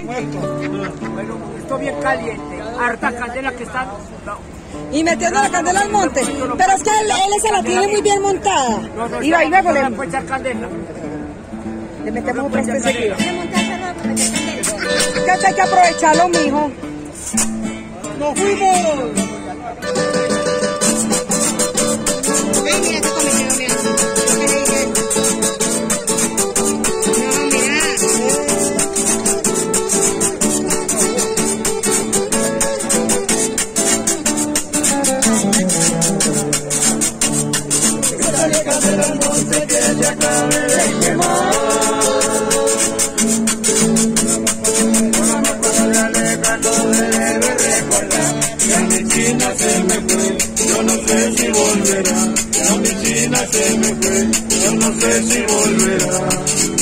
Bueno, esto bien caliente, harta candela que están... Y metiendo la candela al monte. Pero es que él se la tiene muy bien montada. No, Y ahí luego le puede echar candela. Le metemos un poco seguido. Que hay que aprovecharlo, mijo. ¡Nos fuimos! Yo no sé si volverá, a mi China se me fue, yo no sé si volverá.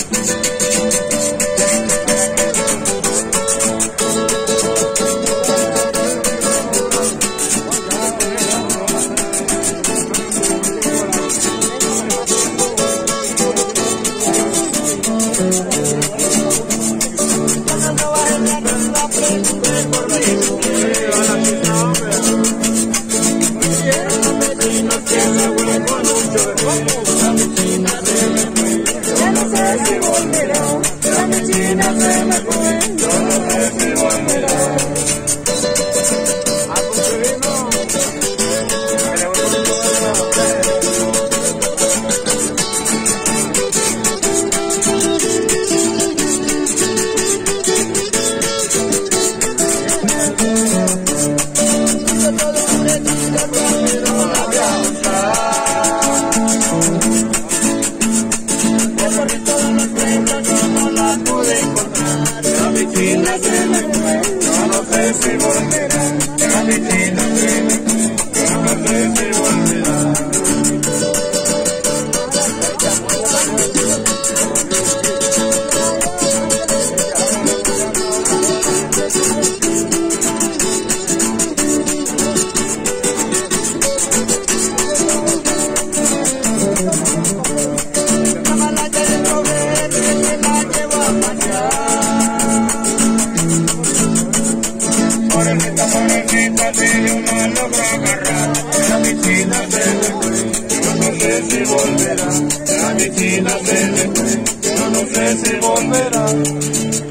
China se me fue, yo no sé si volverá. A mi China se me fue, yo no sé si volverá. A mi China se me fue, yo no sé si volverá. A mi China se me fue, yo no sé si volverá.